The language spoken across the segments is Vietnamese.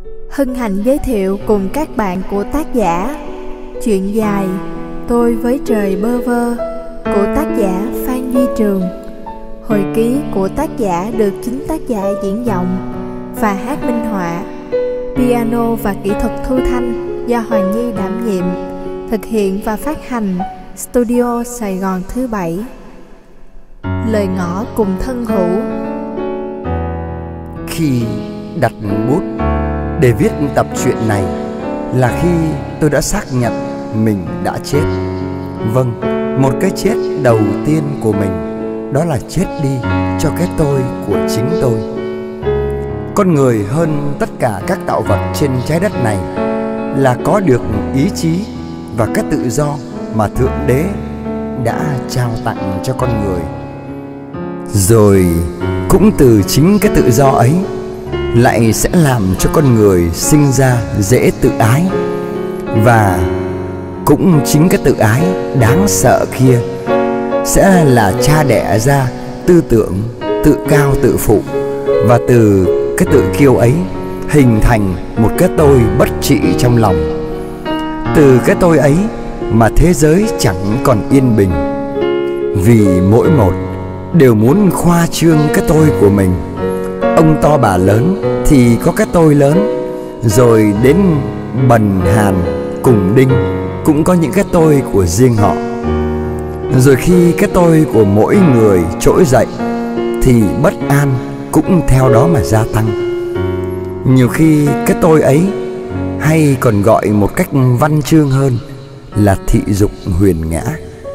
Hân hạnh giới thiệu cùng các bạn của tác giả Chuyện dài Tôi với trời bơ vơ của tác giả Phan Duy Trường. Hồi ký của tác giả được chính tác giả diễn giọng và hát minh họa. Piano và kỹ thuật thu thanh do Hoàng Nhi đảm nhiệm. Thực hiện và phát hành Studio Sài Gòn thứ 7. Lời ngỏ cùng thân hữu. Khi đặt bút để viết tập truyện này là khi tôi đã xác nhận mình đã chết. Vâng, một cái chết đầu tiên của mình, đó là chết đi cho cái tôi của chính tôi. Con người hơn tất cả các tạo vật trên trái đất này là có được ý chí và cái tự do mà Thượng Đế đã trao tặng cho con người. Rồi cũng từ chính cái tự do ấy lại sẽ làm cho con người sinh ra dễ tự ái. Và cũng chính cái tự ái đáng sợ kia sẽ là cha đẻ ra tư tưởng tự cao tự phụ. Và từ cái tự kiêu ấy hình thành một cái tôi bất trị trong lòng. Từ cái tôi ấy mà thế giới chẳng còn yên bình, vì mỗi một đều muốn khoa trương cái tôi của mình. Ông to bà lớn thì có cái tôi lớn, rồi đến Bần Hàn cùng Đinh cũng có những cái tôi của riêng họ. Rồi khi cái tôi của mỗi người trỗi dậy thì bất an cũng theo đó mà gia tăng. Nhiều khi cái tôi ấy, hay còn gọi một cách văn chương hơn là thị dục huyền ngã,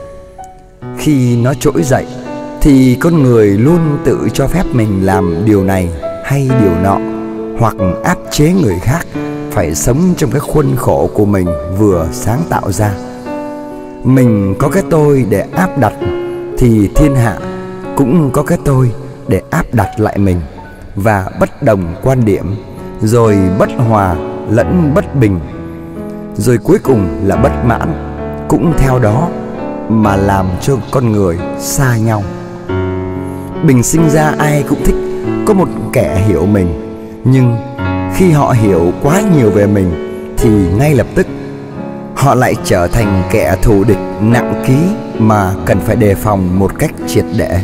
khi nó trỗi dậy thì con người luôn tự cho phép mình làm điều này hay điều nọ, hoặc áp chế người khác phải sống trong cái khuôn khổ của mình vừa sáng tạo ra. Mình có cái tôi để áp đặt thì thiên hạ cũng có cái tôi để áp đặt lại mình, và bất đồng quan điểm, rồi bất hòa lẫn bất bình, rồi cuối cùng là bất mãn cũng theo đó mà làm cho con người xa nhau. Bình sinh ra ai cũng thích có một kẻ hiểu mình, nhưng khi họ hiểu quá nhiều về mình thì ngay lập tức họ lại trở thành kẻ thù địch nặng ký mà cần phải đề phòng một cách triệt để.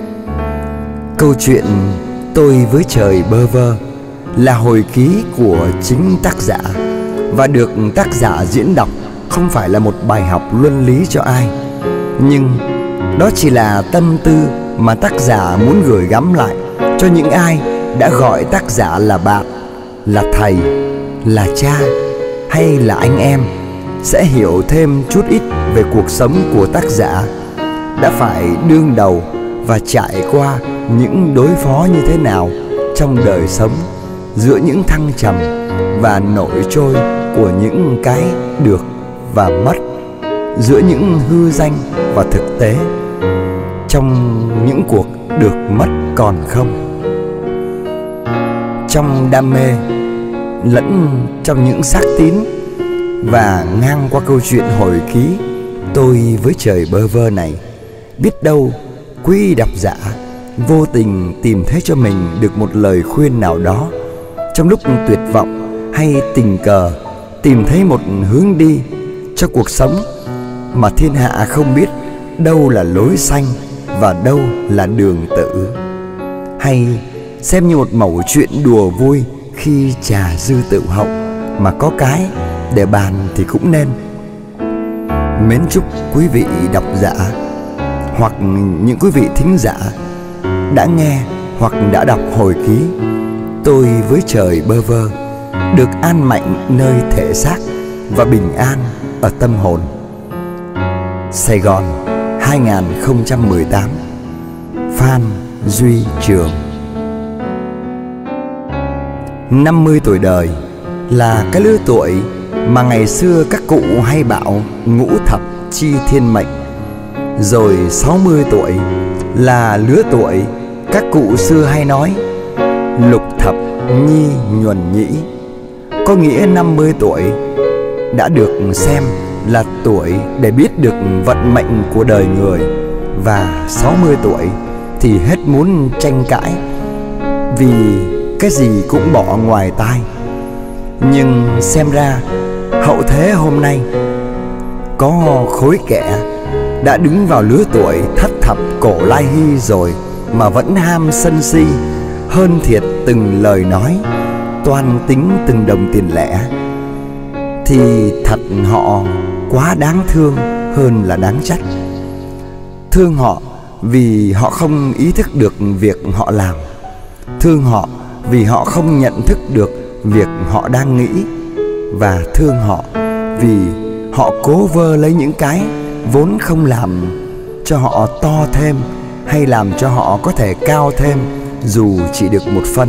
Câu chuyện Tôi với trời bơ vơ là hồi ký của chính tác giả, và được tác giả diễn đọc không phải là một bài học luân lý cho ai, nhưng đó chỉ là tâm tư mà tác giả muốn gửi gắm lại cho những ai đã gọi tác giả là bạn, là thầy, là cha hay là anh em, sẽ hiểu thêm chút ít về cuộc sống của tác giả đã phải đương đầu và trải qua những đối phó như thế nào trong đời sống, giữa những thăng trầm và nổi trôi của những cái được và mất, giữa những hư danh và thực tế, trong những cuộc được mất còn không, trong đam mê lẫn trong những xác tín. Và ngang qua câu chuyện hồi ký Tôi với trời bơ vơ này, biết đâu quý độc giả vô tình tìm thấy cho mình được một lời khuyên nào đó trong lúc tuyệt vọng, hay tình cờ tìm thấy một hướng đi cho cuộc sống mà thiên hạ không biết đâu là lối xanh và đâu là đường tử. Hay xem như một mẩu chuyện đùa vui khi trà dư tửu hậu, mà có cái để bàn thì cũng nên. Mến chúc quý vị độc giả hoặc những quý vị thính giả đã nghe hoặc đã đọc hồi ký Tôi với trời bơ vơ được an mạnh nơi thể xác và bình an ở tâm hồn. Sài Gòn 2018. Phan Duy Trường. 50 tuổi đời là cái lứa tuổi mà ngày xưa các cụ hay bảo ngũ thập chi thiên mệnh. Rồi 60 tuổi là lứa tuổi các cụ xưa hay nói lục thập nhi nhuần nhĩ, có nghĩa 50 tuổi đã được xem là tuổi để biết được vận mệnh của đời người, và 60 tuổi thì hết muốn tranh cãi, vì cái gì cũng bỏ ngoài tai. Nhưng xem ra hậu thế hôm nay có khối kẻ đã đứng vào lứa tuổi thất thập cổ lai hy rồi mà vẫn ham sân si, hơn thiệt từng lời nói, toan tính từng đồng tiền lẻ, thì thật họ quá đáng thương hơn là đáng trách. Thương họ vì họ không ý thức được việc họ làm, thương họ vì họ không nhận thức được việc họ đang nghĩ, và thương họ vì họ cố vơ lấy những cái vốn không làm cho họ to thêm hay làm cho họ có thể cao thêm dù chỉ được một phân.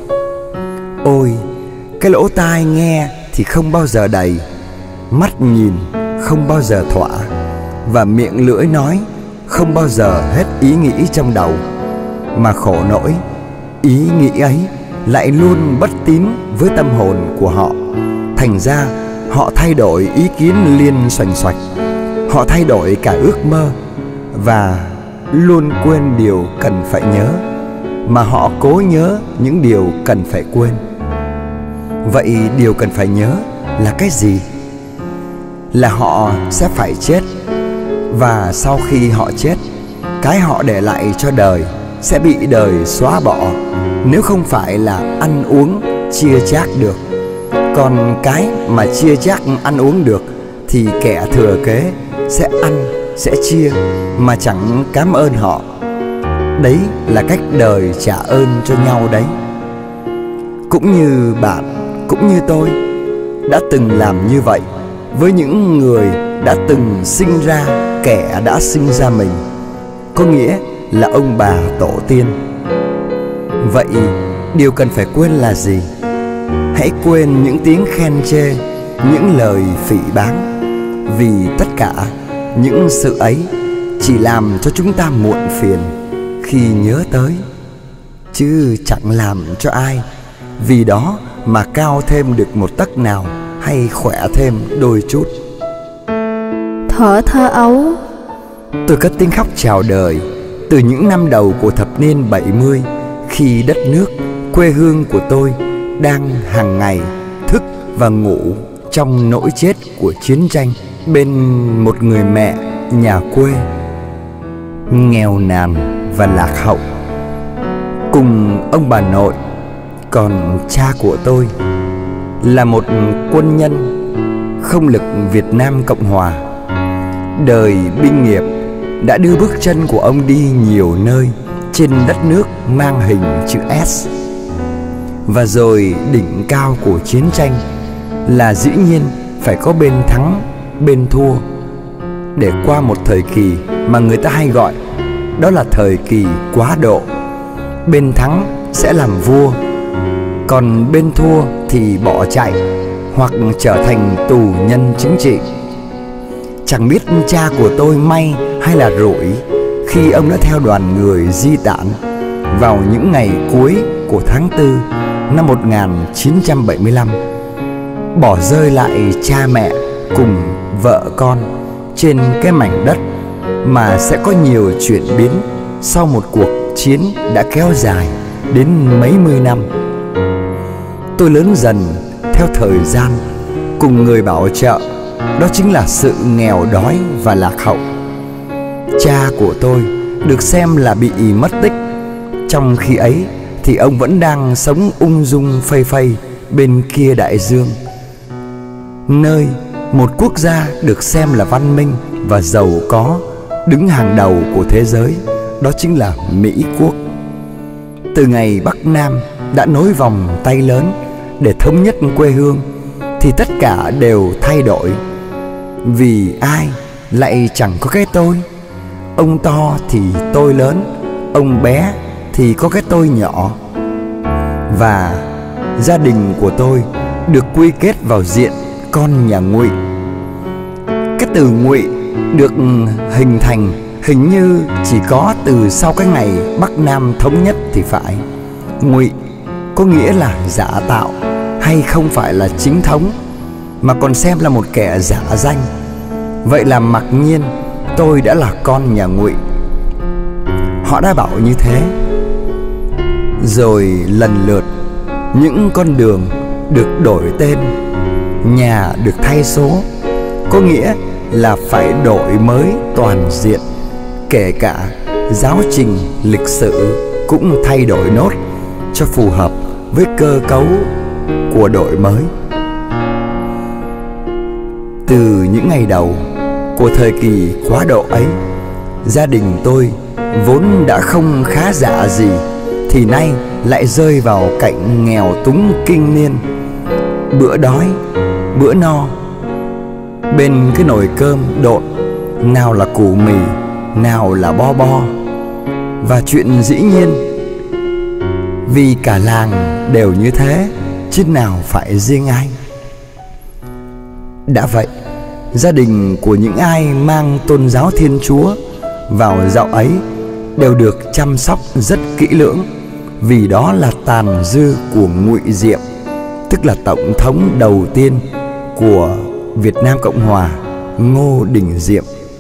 Ôi, cái lỗ tai nghe thì không bao giờ đầy, mắt nhìn không bao giờ thỏa, và miệng lưỡi nói không bao giờ hết ý nghĩ trong đầu. Mà khổ nỗi, ý nghĩ ấy lại luôn bất tín với tâm hồn của họ. Thành ra họ thay đổi ý kiến liên xoành xoạch, họ thay đổi cả ước mơ, và luôn quên điều cần phải nhớ, mà họ cố nhớ những điều cần phải quên. Vậy điều cần phải nhớ là cái gì? Là họ sẽ phải chết, và sau khi họ chết, cái họ để lại cho đời sẽ bị đời xóa bỏ, nếu không phải là ăn uống chia chác được. Còn cái mà chia chác ăn uống được thì kẻ thừa kế sẽ ăn, sẽ chia mà chẳng cảm ơn họ. Đấy là cách đời trả ơn cho nhau đấy. Cũng như bạn, cũng như tôi đã từng làm như vậy với những người đã từng sinh ra kẻ đã sinh ra mình, có nghĩa là ông bà tổ tiên. Vậy điều cần phải quên là gì? Hãy quên những tiếng khen chê, những lời phỉ báng, vì tất cả những sự ấy chỉ làm cho chúng ta muộn phiền khi nhớ tới, chứ chẳng làm cho ai vì đó mà cao thêm được một tấc nào hay khỏe thêm đôi chút. Thuở thơ ấu, tôi cất tiếng khóc chào đời từ những năm đầu của thập niên 70, khi đất nước, quê hương của tôi đang hàng ngày thức và ngủ trong nỗi chết của chiến tranh bên một người mẹ nhà quê nghèo nàn và lạc hậu cùng ông bà nội. Còn cha của tôi là một quân nhân không lực Việt Nam Cộng Hòa. Đời binh nghiệp đã đưa bước chân của ông đi nhiều nơi trên đất nước mang hình chữ S. Và rồi đỉnh cao của chiến tranh là dĩ nhiên phải có bên thắng, bên thua, để qua một thời kỳ mà người ta hay gọi đó là thời kỳ quá độ. Bên thắng sẽ làm vua, còn bên thua thì bỏ chạy hoặc trở thành tù nhân chính trị. Chẳng biết cha của tôi may hay là rủi khi ông đã theo đoàn người di tản vào những ngày cuối của tháng 4 năm 1975, bỏ rơi lại cha mẹ cùng vợ con trên cái mảnh đất mà sẽ có nhiều chuyển biến sau một cuộc chiến đã kéo dài đến mấy mươi năm. Tôi lớn dần theo thời gian cùng người bảo trợ, đó chính là sự nghèo đói và lạc hậu. Cha của tôi được xem là bị mất tích, trong khi ấy thì ông vẫn đang sống ung dung phây phây bên kia đại dương, nơi một quốc gia được xem là văn minh và giàu có, đứng hàng đầu của thế giới, đó chính là Mỹ Quốc. Từ ngày Bắc Nam đã nối vòng tay lớn để thống nhất quê hương thì tất cả đều thay đổi. Vì ai lại chẳng có cái tôi. Ông to thì tôi lớn, ông bé thì có cái tôi nhỏ. Và gia đình của tôi được quy kết vào diện con nhà Ngụy. Cái từ Ngụy được hình thành hình như chỉ có từ sau cái ngày Bắc Nam thống nhất thì phải. Ngụy có nghĩa là giả tạo, hay không phải là chính thống, mà còn xem là một kẻ giả danh. Vậy là mặc nhiên tôi đã là con nhà Ngụy. Họ đã bảo như thế. Rồi lần lượt những con đường được đổi tên, nhà được thay số, có nghĩa là phải đổi mới toàn diện. Kể cả giáo trình lịch sử cũng thay đổi nốt cho phù hợp với cơ cấu của đổi mới. Từ những ngày đầu của thời kỳ quá độ ấy, gia đình tôi vốn đã không khá giả gì thì nay lại rơi vào cảnh nghèo túng kinh niên. Bữa đói, bữa no, bên cái nồi cơm độn, nào là củ mì, nào là bo bo. Và chuyện dĩ nhiên, vì cả làng đều như thế, chứ nào phải riêng ai. Đã vậy, gia đình của những ai mang tôn giáo Thiên Chúa vào dạo ấy đều được chăm sóc rất kỹ lưỡng, vì đó là tàn dư của Ngụy Diệm, tức là tổng thống đầu tiên của Việt Nam Cộng Hòa, Ngô Đình Diệm.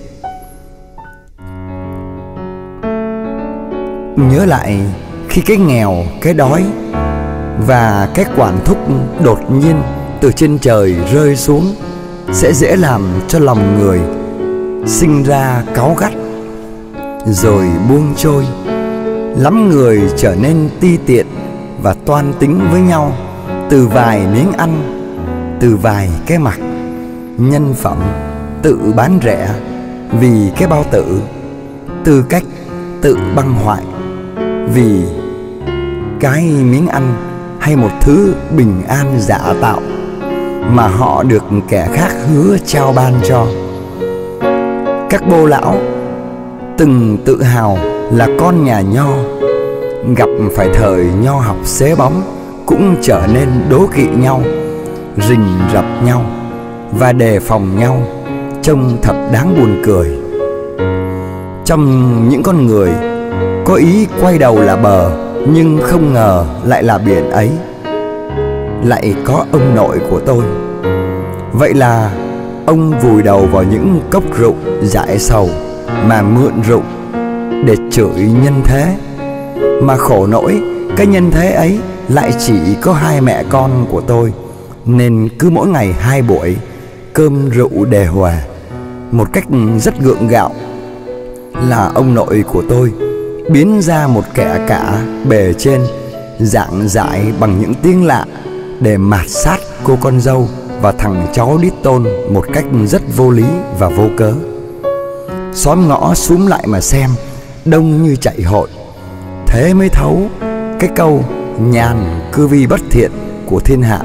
Nhớ lại khi cái nghèo, cái đói và cái quản thúc đột nhiên từ trên trời rơi xuống sẽ dễ làm cho lòng người sinh ra cáu gắt, rồi buông trôi. Lắm người trở nên ti tiện và toan tính với nhau từ vài miếng ăn, từ vài cái mặc, nhân phẩm tự bán rẻ vì cái bao tử, tư cách tự băng hoại vì cái miếng ăn hay một thứ bình an giả tạo mà họ được kẻ khác hứa trao ban cho. Các bô lão từng tự hào là con nhà Nho, gặp phải thời Nho học xế bóng cũng trở nên đố kỵ nhau, rình rập nhau và đề phòng nhau, trông thật đáng buồn cười. Trong những con người có ý quay đầu là bờ, nhưng không ngờ lại là biển ấy, lại có ông nội của tôi. Vậy là ông vùi đầu vào những cốc rượu dại sầu mà mượn rượu để chửi nhân thế. Mà khổ nỗi cái nhân thế ấy lại chỉ có hai mẹ con của tôi, nên cứ mỗi ngày 2 buổi cơm rượu đề hòa. Một cách rất gượng gạo là ông nội của tôi biến ra một kẻ cả bề trên, giảng giải bằng những tiếng lạ để mạt sát cô con dâu và thằng cháu đít tôn một cách rất vô lý và vô cớ. Xóm ngõ xúm lại mà xem, đông như chạy hội. Thế mới thấu cái câu nhàn cư vi bất thiện của thiên hạ.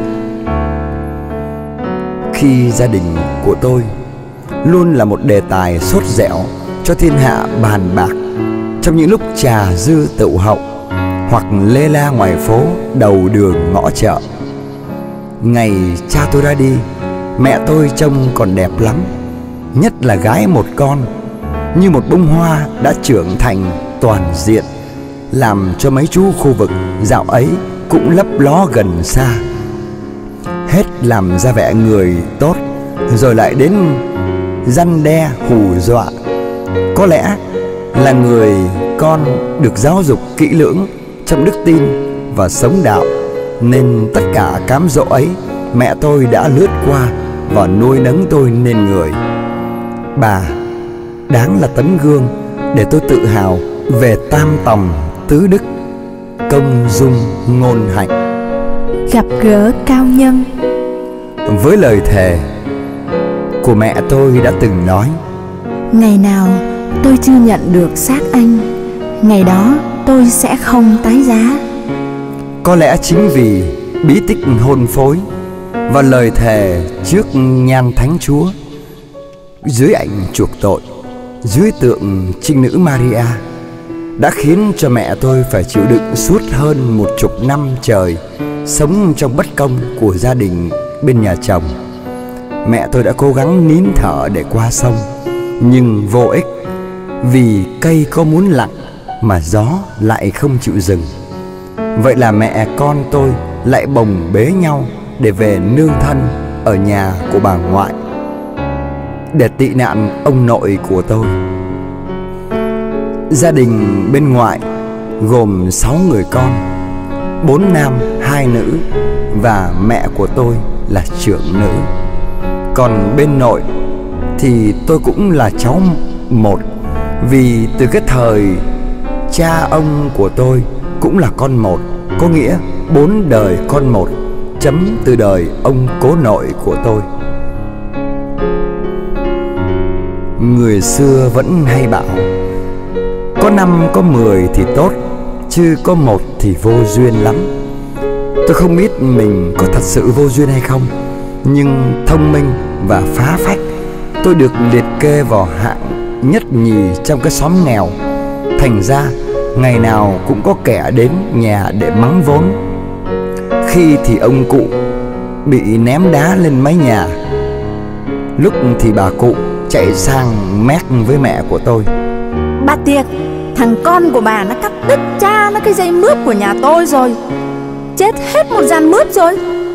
Khi gia đình của tôi luôn là một đề tài sốt dẻo cho thiên hạ bàn bạc trong những lúc trà dư tựu hậu hoặc lê la ngoài phố, đầu đường ngõ chợ. Ngày cha tôi ra đi, mẹ tôi trông còn đẹp lắm, nhất là gái một con, như một bông hoa đã trưởng thành toàn diện, làm cho mấy chú khu vực dạo ấy cũng lấp ló gần xa. Hết làm ra vẻ người tốt, rồi lại đến răn đe hù dọa. Có lẽ là người con được giáo dục kỹ lưỡng trong đức tin và sống đạo, nên tất cả cám dỗ ấy mẹ tôi đã lướt qua và nuôi nấng tôi nên người. Bà đáng là tấm gương để tôi tự hào về tam tòng tứ đức, công dung ngôn hạnh. Gặp gỡ cao nhân. Với lời thề của mẹ tôi đã từng nói: ngày nào tôi chưa nhận được xác anh, ngày đó tôi sẽ không tái giá. Có lẽ chính vì bí tích hôn phối và lời thề trước nhan Thánh Chúa, dưới ảnh chuộc tội, dưới tượng Trinh Nữ Maria, đã khiến cho mẹ tôi phải chịu đựng suốt hơn 10 năm trời sống trong bất công của gia đình bên nhà chồng. Mẹ tôi đã cố gắng nín thở để qua sông, nhưng vô ích, vì cây có muốn lặng mà gió lại không chịu dừng. Vậy là mẹ con tôi lại bồng bế nhau để về nương thân ở nhà của bà ngoại, để tị nạn ông nội của tôi. Gia đình bên ngoại gồm 6 người con, 4 nam 2 nữ, và mẹ của tôi là trưởng nữ. Còn bên nội thì tôi cũng là cháu một, vì từ cái thời cha ông của tôi cũng là con một, có nghĩa 4 đời con một, chấm từ đời ông cố nội của tôi. Người xưa vẫn hay bảo có 5 có 10 thì tốt, chứ có 1 thì vô duyên lắm. Tôi không biết mình có thật sự vô duyên hay không, nhưng thông minh và phá phách, tôi được liệt kê vào hạng nhất nhì trong cái xóm nghèo. Thành ra ngày nào cũng có kẻ đến nhà để mắng vốn. Khi thì ông cụ bị ném đá lên mái nhà, lúc thì bà cụ chạy sang mét với mẹ của tôi: Bà Tiệc, thằng con của bà nó cắt đứt cha nó cái dây mướp của nhà tôi rồi, chết hết một gian mướp rồi.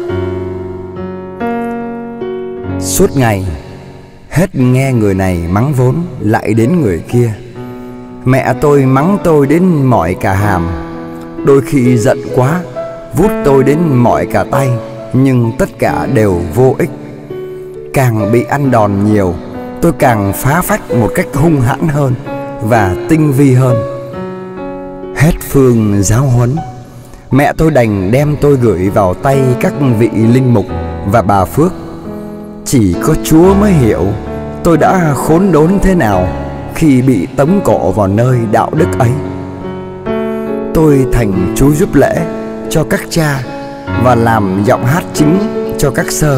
Suốt ngày hết nghe người này mắng vốn lại đến người kia. Mẹ tôi mắng tôi đến mỏi cả hàm, đôi khi giận quá vút tôi đến mỏi cả tay, nhưng tất cả đều vô ích. Càng bị ăn đòn nhiều, tôi càng phá phách một cách hung hãn hơn và tinh vi hơn. Hết phương giáo huấn, mẹ tôi đành đem tôi gửi vào tay các vị linh mục và bà Phước. Chỉ có Chúa mới hiểu tôi đã khốn đốn thế nào khi bị tống cổ vào nơi đạo đức ấy. Tôi thành chú giúp lễ cho các cha và làm giọng hát chính cho các sơ,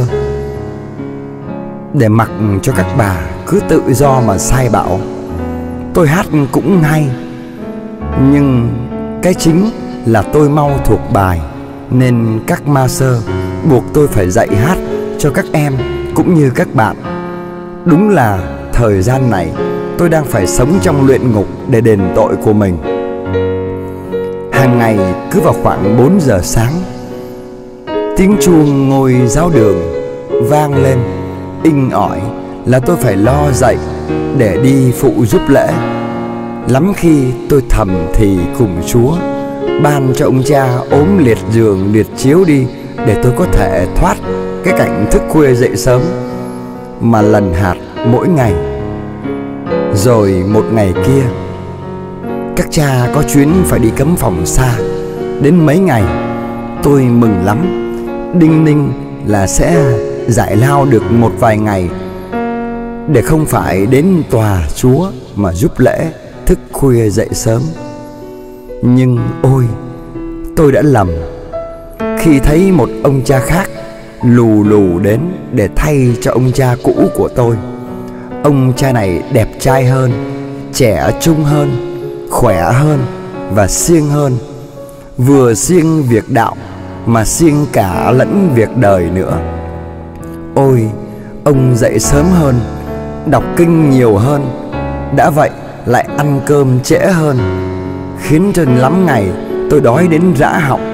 để mặc cho các bà cứ tự do mà sai bảo. Tôi hát cũng hay, nhưng cái chính là tôi mau thuộc bài, nên các ma sơ buộc tôi phải dạy hát cho các em cũng như các bạn. Đúng là thời gian này tôi đang phải sống trong luyện ngục để đền tội của mình. Hàng ngày cứ vào khoảng 4 giờ sáng, tiếng chuông ngôi giáo đường vang lên inh ỏi là tôi phải lo dậy để đi phụ giúp lễ. Lắm khi tôi thầm thì cùng Chúa ban cho ông cha ốm liệt giường liệt chiếu đi, để tôi có thể thoát cái cảnh thức khuya dậy sớm mà lần hạt mỗi ngày. Rồi một ngày kia, các cha có chuyến phải đi cấm phòng xa đến mấy ngày. Tôi mừng lắm, đinh ninh là sẽ giải lao được một vài ngày, để không phải đến tòa Chúa mà giúp lễ thức khuya dậy sớm. Nhưng ôi, tôi đã lầm khi thấy một ông cha khác lù lù đến để thay cho ông cha cũ của tôi. Ông cha này đẹp trai hơn, trẻ trung hơn, khỏe hơn và siêng hơn. Vừa siêng việc đạo mà siêng cả lẫn việc đời nữa. Ôi, ông dậy sớm hơn, đọc kinh nhiều hơn, đã vậy lại ăn cơm trễ hơn, khiến cho lắm ngày tôi đói đến rã họng.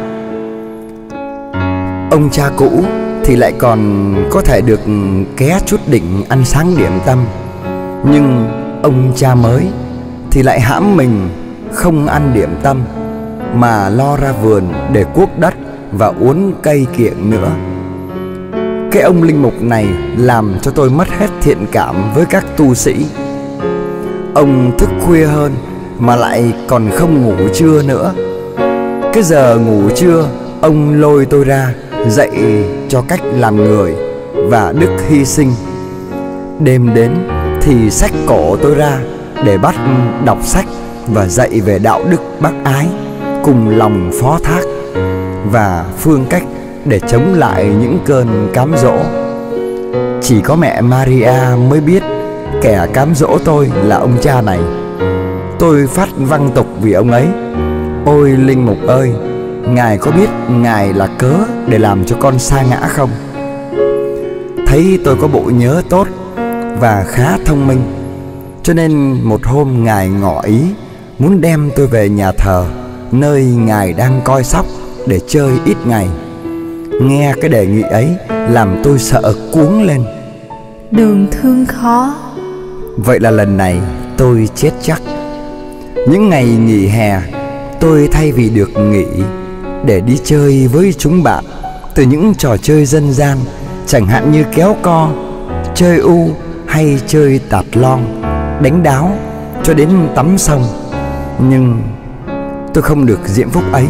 Ông cha cũ thì lại còn có thể được ké chút đỉnh ăn sáng điểm tâm, nhưng ông cha mới thì lại hãm mình không ăn điểm tâm, mà lo ra vườn để cuốc đất và uốn cây kiểng nữa. Cái ông linh mục này làm cho tôi mất hết thiện cảm với các tu sĩ. Ông thức khuya hơn mà lại còn không ngủ trưa nữa. Cái giờ ngủ trưa, ông lôi tôi ra dạy cho cách làm người và đức hy sinh. Đêm đến thì xách cổ tôi ra để bắt đọc sách và dạy về đạo đức bác ái, cùng lòng phó thác và phương cách để chống lại những cơn cám dỗ. Chỉ có mẹ Maria mới biết kẻ cám dỗ tôi là ông cha này. Tôi phát văng tục vì ông ấy: Ôi linh mục ơi, ngài có biết ngài là cớ để làm cho con sa ngã không? Thấy tôi có bộ nhớ tốt và khá thông minh, cho nên một hôm ngài ngỏ ý muốn đem tôi về nhà thờ, nơi ngài đang coi sóc, để chơi ít ngày. Nghe cái đề nghị ấy làm tôi sợ cuống lên. Đường thương khó. Vậy là lần này tôi chết chắc. Những ngày nghỉ hè, tôi thay vì được nghỉ để đi chơi với chúng bạn. Từ những trò chơi dân gian, chẳng hạn như kéo co, chơi u hay chơi tạt lon, đánh đáo, cho đến tắm sông. Nhưng tôi không được diễm phúc ấy.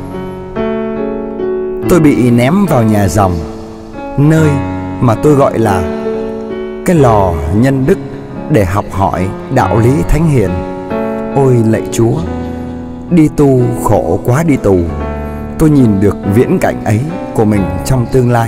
Tôi bị ném vào nhà ròng, nơi mà tôi gọi là cái lò nhân đức, để học hỏi đạo lý thánh hiền. Ôi lạy Chúa, đi tu khổ quá đi tù. Tôi nhìn được viễn cảnh ấy của mình trong tương lai.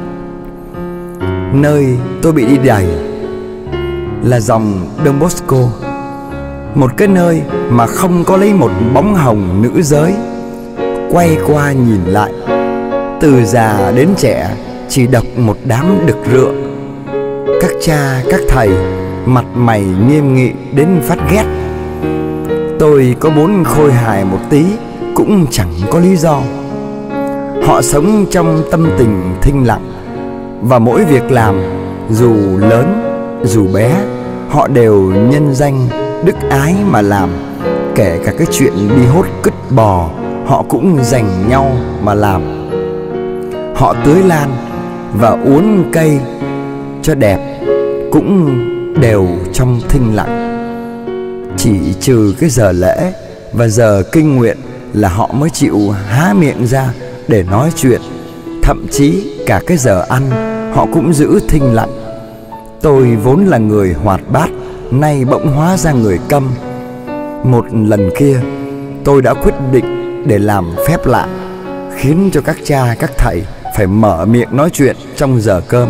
Nơi tôi bị đi đày là dòng Don Bosco, một cái nơi mà không có lấy một bóng hồng nữ giới. Quay qua nhìn lại, từ già đến trẻ chỉ đọc một đám đực rựa. Các cha, các thầy mặt mày nghiêm nghị đến phát ghét. Tôi có muốn khôi hài một tí cũng chẳng có lý do. Họ sống trong tâm tình thinh lặng, và mỗi việc làm, dù lớn dù bé, họ đều nhân danh đức ái mà làm. Kể cả cái chuyện đi hốt cứt bò, họ cũng dành nhau mà làm. Họ tưới lan và uốn cây cho đẹp cũng đều trong thinh lặng. Chỉ trừ cái giờ lễ và giờ kinh nguyện là họ mới chịu há miệng ra để nói chuyện. Thậm chí cả cái giờ ăn họ cũng giữ thinh lặng. Tôi vốn là người hoạt bát, nay bỗng hóa ra người câm. Một lần kia tôi đã quyết định để làm phép lạ, khiến cho các cha các thầy phải mở miệng nói chuyện trong giờ cơm.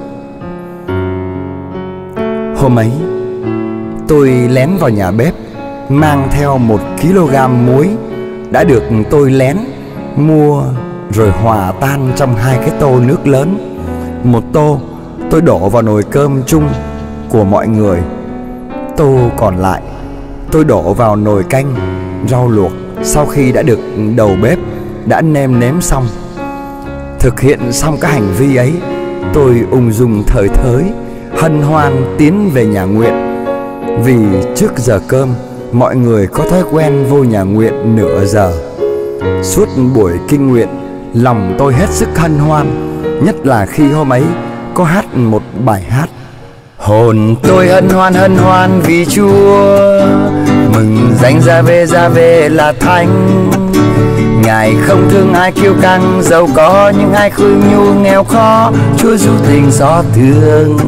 Hôm ấy tôi lén vào nhà bếp, mang theo 1 kg muối đã được tôi lén mua rồi hòa tan trong 2 cái tô nước lớn. Một tô tôi đổ vào nồi cơm chung của mọi người. Tô còn lại tôi đổ vào nồi canh rau luộc sau khi đã được đầu bếp đã nêm nếm xong. Thực hiện xong cái hành vi ấy, tôi ung dung thởi thới, hân hoan tiến về nhà nguyện. Vì trước giờ cơm, mọi người có thói quen vô nhà nguyện nửa giờ. Suốt buổi kinh nguyện, lòng tôi hết sức hân hoan, nhất là khi hôm ấy có hát một bài hát: hồn tôi hân hoan vì Chúa, mừng danh ra về là thánh. Ngài không thương ai kiêu căng giàu có, nhưng ai khư nhu nghèo khó, Chúa du tình xót thương.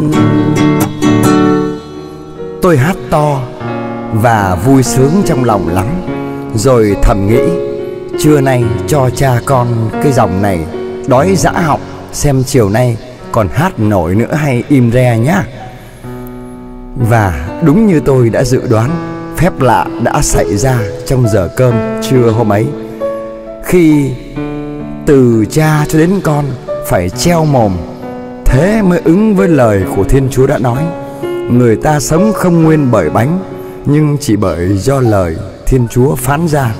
Tôi hát to và vui sướng trong lòng lắm, rồi thầm nghĩ trưa nay cho cha con cái dòng này đói dã học, xem chiều nay còn hát nổi nữa hay im re nhá. Và đúng như tôi đã dự đoán, phép lạ đã xảy ra trong giờ cơm trưa hôm ấy. Khi từ cha cho đến con phải treo mồm, thế mới ứng với lời của Thiên Chúa đã nói: người ta sống không nguyên bởi bánh, nhưng chỉ bởi do lời Thiên Chúa phán ra.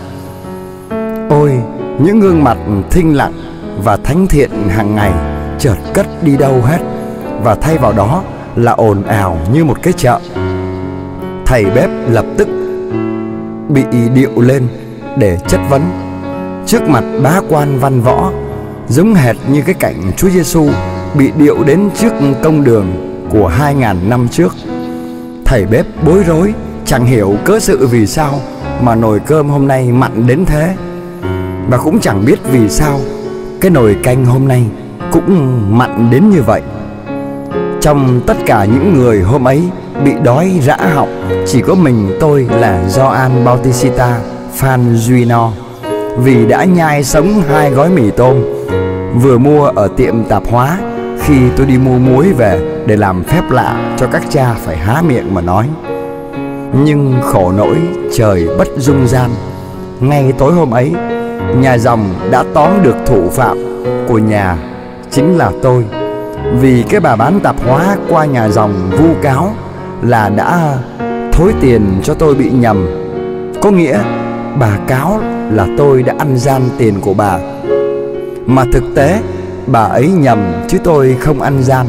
Ôi, những gương mặt thinh lặng và thánh thiện hàng ngày chợt cất đi đâu hết, và thay vào đó là ồn ào như một cái chợ. Thầy bếp lập tức bị điệu lên để chất vấn trước mặt bá quan văn võ, giống hệt như cái cảnh Chúa Giêsu bị điệu đến trước công đường của 2000 năm trước. Thầy bếp bối rối, chẳng hiểu cớ sự vì sao mà nồi cơm hôm nay mặn đến thế, và cũng chẳng biết vì sao cái nồi canh hôm nay cũng mặn đến như vậy. Trong tất cả những người hôm ấy bị đói rã họng, chỉ có mình tôi là Gioan Bautista Phan Duy No, vì đã nhai sống 2 gói mì tôm vừa mua ở tiệm tạp hóa khi tôi đi mua muối về để làm phép lạ cho các cha phải há miệng mà nói. Nhưng khổ nỗi trời bất dung gian, ngay tối hôm ấy, nhà dòng đã tóm được thủ phạm của nhà, chính là tôi. Vì cái bà bán tạp hóa qua nhà dòng vu cáo là đã thối tiền cho tôi bị nhầm. Có nghĩa bà cáo là tôi đã ăn gian tiền của bà, mà thực tế bà ấy nhầm chứ tôi không ăn gian.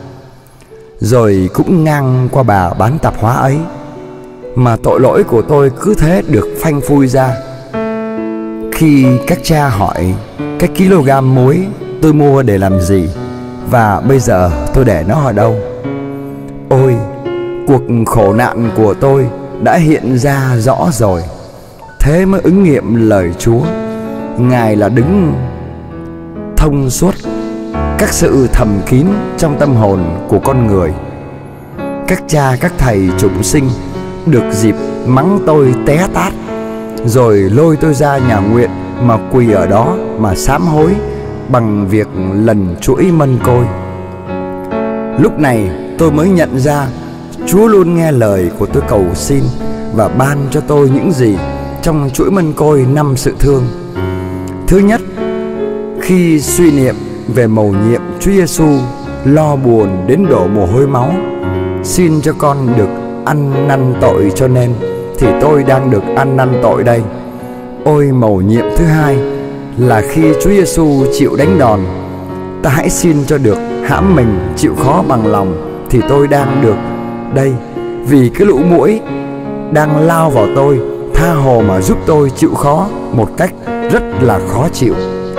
Rồi cũng ngang qua bà bán tạp hóa ấy, mà tội lỗi của tôi cứ thế được phanh phui ra. Khi các cha hỏi cái kg muối tôi mua để làm gì, và bây giờ tôi để nó ở đâu? Ôi, cuộc khổ nạn của tôi đã hiện ra rõ rồi. Thế mới ứng nghiệm lời Chúa. Ngài là đứng thông suốt các sự thầm kín trong tâm hồn của con người. Các cha các thầy chúng sinh được dịp mắng tôi té tát, rồi lôi tôi ra nhà nguyện mà quỳ ở đó mà sám hối bằng việc lần chuỗi mân côi. Lúc này tôi mới nhận ra Chúa luôn nghe lời của tôi cầu xin và ban cho tôi những gì trong chuỗi mân côi 5 sự thương. Thứ nhất, khi suy niệm về mầu nhiệm Chúa Giêsu lo buồn đến đổ mồ hôi máu, xin cho con được ăn năn tội cho nên, thì tôi đang được ăn năn tội đây. Ôi, mầu nhiệm thứ hai là khi Chúa Giêsu chịu đánh đòn, ta hãy xin cho được hãm mình chịu khó bằng lòng, thì tôi đang được đây. Vì cái lũ muỗi đang lao vào tôi, tha hồ mà giúp tôi chịu khó một cách rất là khó chịu.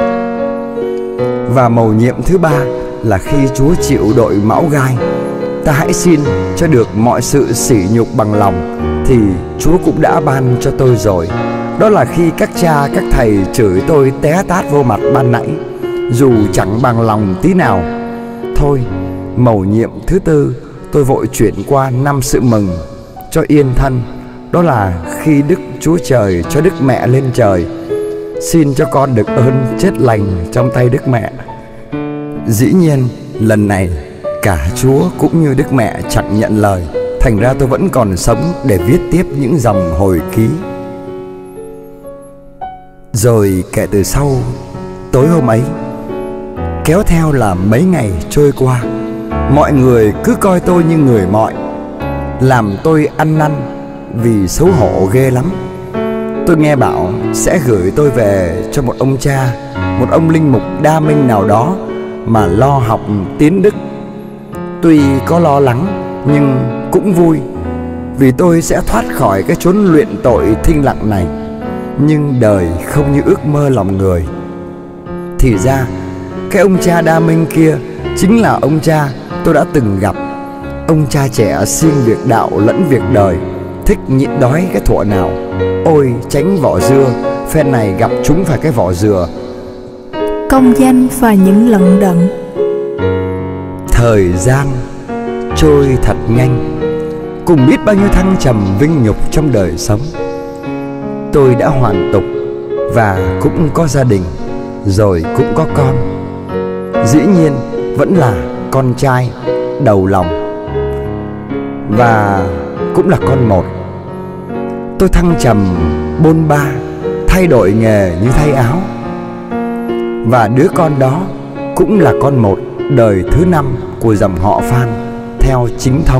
Và mầu nhiệm thứ ba là khi Chúa chịu đội mão gai, ta hãy xin cho được mọi sự sỉ nhục bằng lòng, thì Chúa cũng đã ban cho tôi rồi. Đó là khi các cha các thầy chửi tôi té tát vô mặt ban nãy, dù chẳng bằng lòng tí nào. Thôi, mầu nhiệm thứ tư tôi vội chuyển qua 5 sự mừng cho yên thân. Đó là khi Đức Chúa Trời cho Đức Mẹ lên trời, xin cho con được ơn chết lành trong tay Đức Mẹ. Dĩ nhiên lần này cả Chúa cũng như Đức Mẹ chẳng nhận lời, thành ra tôi vẫn còn sống để viết tiếp những dòng hồi ký. Rồi kể từ sau tối hôm ấy, kéo theo là mấy ngày trôi qua, mọi người cứ coi tôi như người mọi, làm tôi ăn năn vì xấu hổ ghê lắm. Tôi nghe bảo sẽ gửi tôi về cho một ông cha, một ông linh mục đa minh nào đó mà lo học tiến đức. Tuy có lo lắng nhưng cũng vui, vì tôi sẽ thoát khỏi cái chốn luyện tội thinh lặng này. Nhưng đời không như ước mơ lòng người. Thì ra cái ông cha đa minh kia chính là ông cha tôi đã từng gặp. Ông cha trẻ siêng việc đạo lẫn việc đời, thích nhịn đói cái thuở nào. Ôi, tránh vỏ dưa, phen này gặp chúng phải cái vỏ dừa. Công danh và những lận đận. Thời gian trôi thật nhanh, cùng biết bao nhiêu thăng trầm vinh nhục trong đời sống. Tôi đã hoàn tục và cũng có gia đình, rồi cũng có con. Dĩ nhiên vẫn là con trai đầu lòng, và cũng là con một. Tôi thăng trầm bôn ba, thay đổi nghề như thay áo. Và đứa con đó cũng là con một, đời thứ 5 của dòng họ Phan theo chính thống.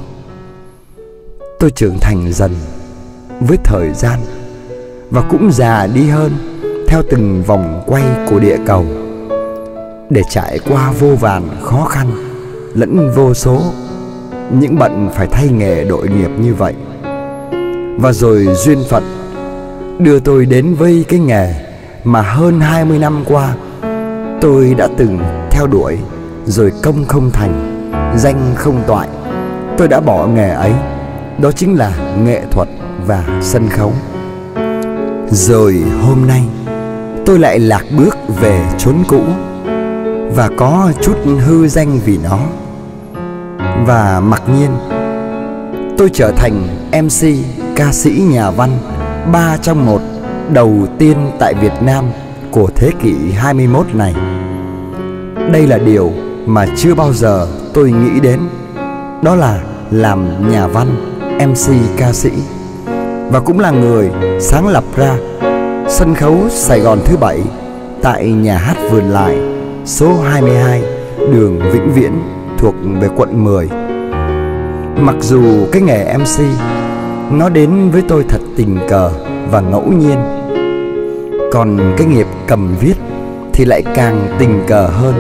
Tôi trưởng thành dần với thời gian, và cũng già đi hơn theo từng vòng quay của địa cầu, để trải qua vô vàn khó khăn lẫn vô số những bận phải thay nghề đội nghiệp như vậy. Và rồi duyên phận đưa tôi đến với cái nghề mà hơn 20 năm qua tôi đã từng theo đuổi, rồi công không thành, danh không toại. Tôi đã bỏ nghề ấy, đó chính là nghệ thuật và sân khấu. Rồi hôm nay tôi lại lạc bước về chốn cũ, và có chút hư danh vì nó. Và mặc nhiên tôi trở thành MC, ca sĩ nhà văn 3 trong 1 đầu tiên tại Việt Nam của thế kỷ 21 này. Đây là điều mà chưa bao giờ tôi nghĩ đến, đó là làm nhà văn, MC, ca sĩ, và cũng là người sáng lập ra sân khấu Sài Gòn thứ 7 tại nhà hát Vườn Lại, số 22 đường Vĩnh Viễn, thuộc về quận 10. Mặc dù cái nghề MC nó đến với tôi thật tình cờ và ngẫu nhiên, còn cái nghiệp cầm viết thì lại càng tình cờ hơn.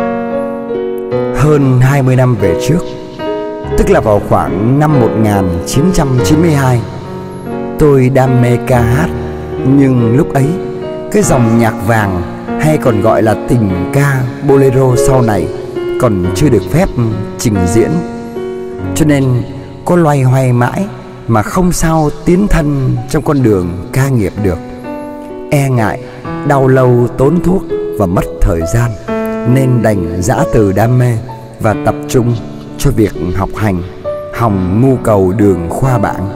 Hơn 20 năm về trước, tức là vào khoảng năm 1992, tôi đam mê ca hát. Nhưng lúc ấy cái dòng nhạc vàng hay còn gọi là tình ca bolero sau này còn chưa được phép trình diễn. Cho nên có loay hoay mãi mà không sao tiến thân trong con đường ca nghiệp được. E ngại, đau lâu, tốn thuốc và mất thời gian, nên đành giã từ đam mê và tập trung cho việc học hành, hòng mưu cầu đường khoa bảng.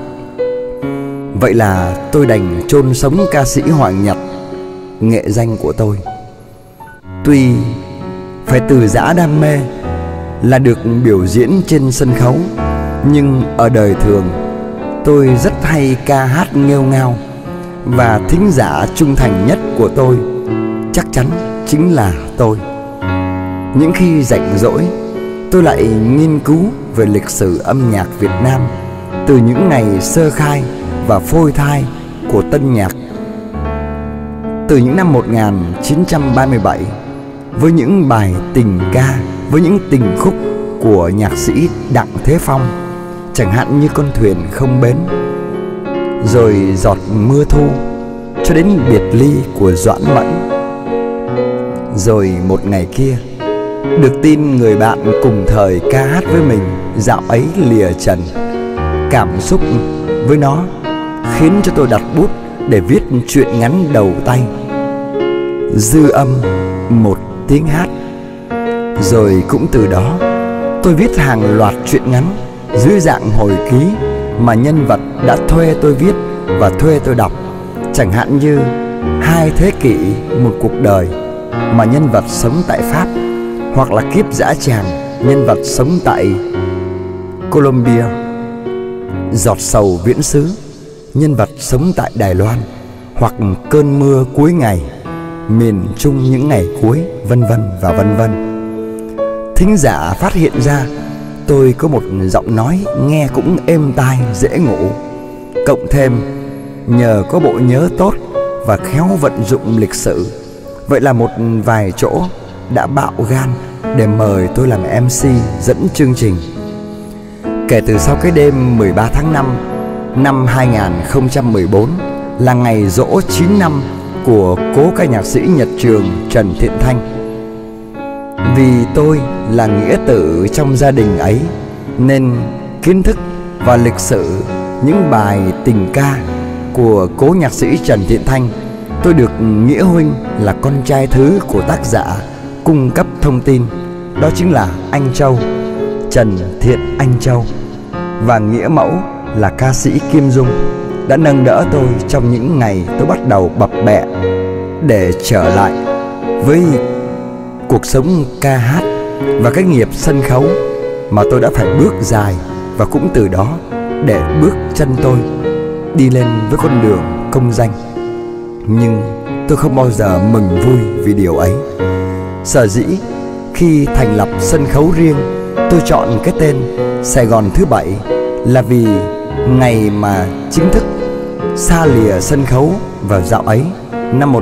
Vậy là tôi đành chôn sống ca sĩ Hoàng Nhật, nghệ danh của tôi. Tuy phải từ giã đam mê là được biểu diễn trên sân khấu, nhưng ở đời thường tôi rất hay ca hát nghêu ngao, và thính giả trung thành nhất của tôi chắc chắn chính là tôi. Những khi rảnh rỗi, tôi lại nghiên cứu về lịch sử âm nhạc Việt Nam từ những ngày sơ khai và phôi thai của tân nhạc, từ những năm 1937, với những bài tình ca, với những tình khúc của nhạc sĩ Đặng Thế Phong, chẳng hạn như Con thuyền không bến, rồi Giọt mưa thu, cho đến Biệt ly của Doãn Mẫn. Rồi một ngày kia, được tin người bạn cùng thời ca hát với mình dạo ấy lìa trần. Cảm xúc với nó khiến cho tôi đặt bút để viết truyện ngắn đầu tay, Dư âm một tiếng hát. Rồi cũng từ đó tôi viết hàng loạt truyện ngắn dưới dạng hồi ký mà nhân vật đã thuê tôi viết và thuê tôi đọc, chẳng hạn như Hai thế kỷ một cuộc đời, mà nhân vật sống tại Pháp, hoặc là Kiếp dã tràng, nhân vật sống tại Colombia, Giọt sầu viễn xứ, nhân vật sống tại Đài Loan, hoặc Cơn mưa cuối ngày, miền Trung những ngày cuối, vân vân và vân vân. Thính giả phát hiện ra tôi có một giọng nói nghe cũng êm tai, dễ ngủ. Cộng thêm nhờ có bộ nhớ tốt và khéo vận dụng lịch sử, vậy là một vài chỗ đã bạo gan để mời tôi làm MC dẫn chương trình. Kể từ sau cái đêm 13 tháng 5 năm 2014 là ngày giỗ 9 năm của cố ca nhạc sĩ Nhật Trường Trần Thiện Thanh. Vì tôi là nghĩa tử trong gia đình ấy, nên kiến thức và lịch sử những bài tình ca của cố nhạc sĩ Trần Thiện Thanh tôi được nghĩa huynh là con trai thứ của tác giả cung cấp thông tin. Đó chính là anh Châu, Trần Thiện Anh Châu, và nghĩa mẫu là ca sĩ Kim Dung đã nâng đỡ tôi trong những ngày tôi bắt đầu bập bẹ để trở lại với cuộc sống ca hát và cái nghiệp sân khấu mà tôi đã phải bước dài, và cũng từ đó để bước chân tôi đi lên với con đường công danh. Nhưng tôi không bao giờ mừng vui vì điều ấy. Sở dĩ khi thành lập sân khấu riêng, tôi chọn cái tên Sài Gòn thứ Bảy là vì ngày mà chính thức xa lìa sân khấu vào dạo ấy năm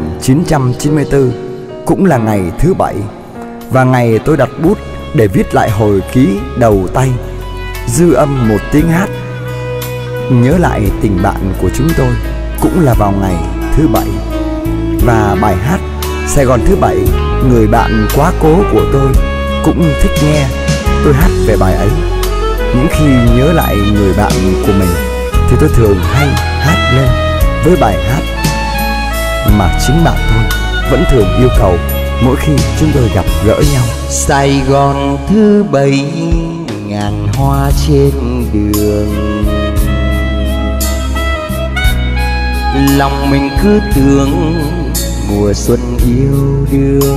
1994 cũng là ngày thứ Bảy, và ngày tôi đặt bút để viết lại hồi ký đầu tay Dư âm một tiếng hát, nhớ lại tình bạn của chúng tôi, cũng là vào ngày thứ Bảy. Và bài hát Sài Gòn thứ Bảy, người bạn quá cố của tôi cũng thích nghe tôi hát về bài ấy. Những khi nhớ lại người bạn của mình thì tôi thường hay hát lên với bài hát mà chính bạn tôi vẫn thường yêu cầu mỗi khi chúng tôi gặp gỡ nhau. Sài Gòn thứ Bảy, ngàn hoa trên đường, lòng mình cứ tưởng mùa xuân yêu đương.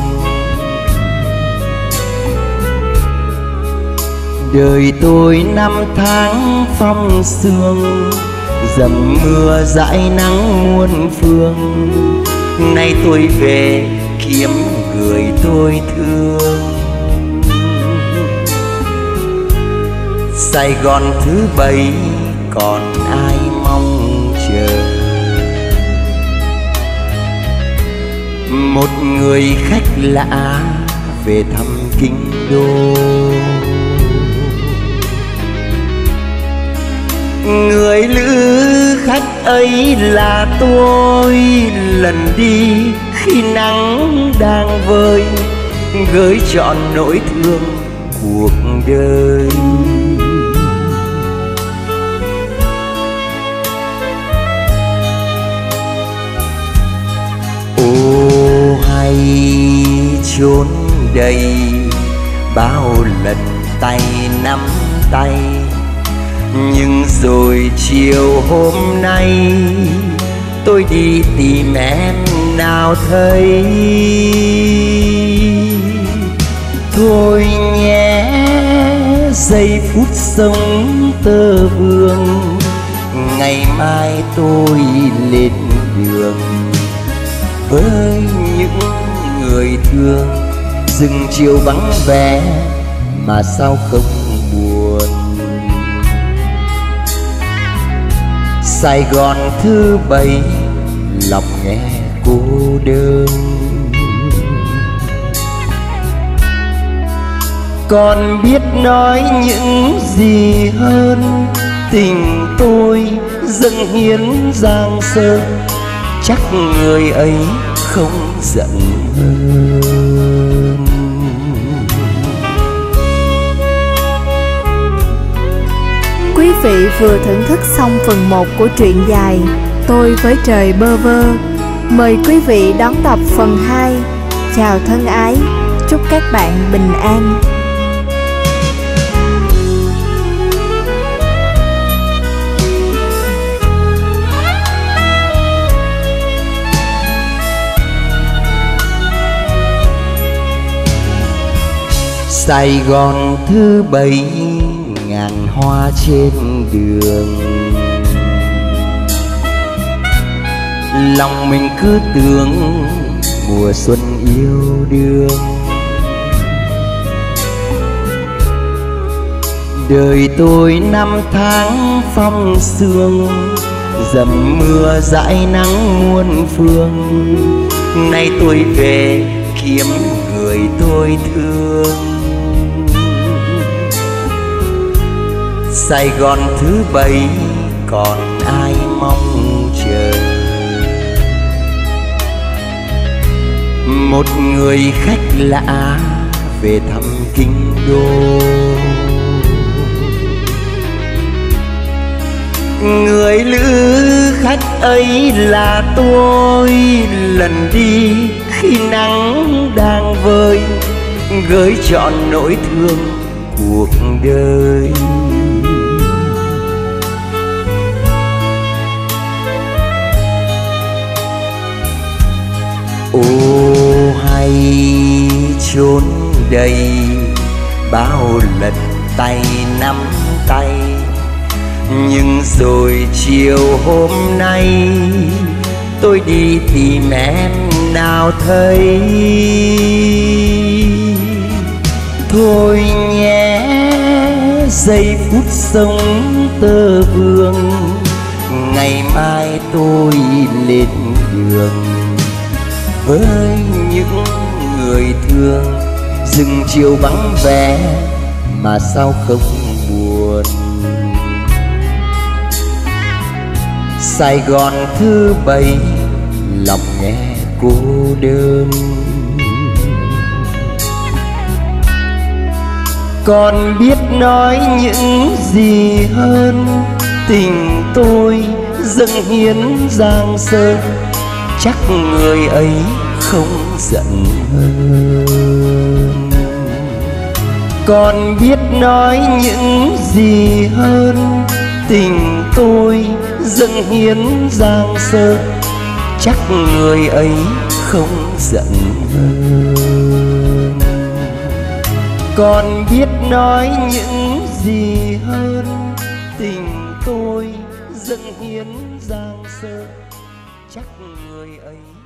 Đời tôi năm tháng phong sương, dầm mưa dãi nắng muôn phương. Nay tôi về kiếm người tôi thương. Sài Gòn thứ Bảy còn ai mong chờ, một người khách lạ về thăm kinh đô. Người lữ khách ấy là tôi lần đi khi nắng đang vơi, gửi trọn nỗi thương cuộc đời. Ô hay chốn đây bao lần tay nắm tay, nhưng rồi chiều hôm nay tôi đi tìm em nào thấy. Thôi nhé giây phút sống tơ vương, ngày mai tôi lên đường với những người thương. Rừng chiều vắng vẻ mà sao không buồn. Sài Gòn thứ bảy lòng nghe cô đơn. Còn biết nói những gì hơn, tình tôi dâng hiến Giang Sơn, chắc người ấy không giận hơn. Quý vị vừa thưởng thức xong phần 1 của truyện dài Tôi với trời bơ vơ. Mời quý vị đón đọc phần 2. Chào thân ái, chúc các bạn bình an. Sài Gòn thứ bảy ngàn hoa trên đường, lòng mình cứ tưởng mùa xuân yêu đương. Đời tôi năm tháng phong sương, dầm mưa dãi nắng muôn phương. Nay tôi về kiếm người tôi thương. Sài Gòn thứ bảy còn ai mong chờ, một người khách lạ về thăm kinh đô. Người lữ khách ấy là tôi lần đi khi nắng đang vơi, gửi trọn nỗi thương cuộc đời. Ô hay chốn đây bao lần tay nắm tay, nhưng rồi chiều hôm nay tôi đi tìm em nào thấy. Thôi nhé giây phút sống tơ vương, ngày mai tôi lên đường với những người thương. Rừng chiều vắng vẻ mà sao không buồn. Sài Gòn thứ bảy lòng nghe cô đơn. Còn biết nói những gì hơn, tình tôi dâng hiến Giang Sơn, chắc người ấy không giận hơn. Còn biết nói những gì hơn, tình tôi dâng hiến Giang Sơn, chắc người ấy không giận hơn. Còn biết nói những gì hơn, tình tôi dâng hiến Giang Sơn, chắc người ấy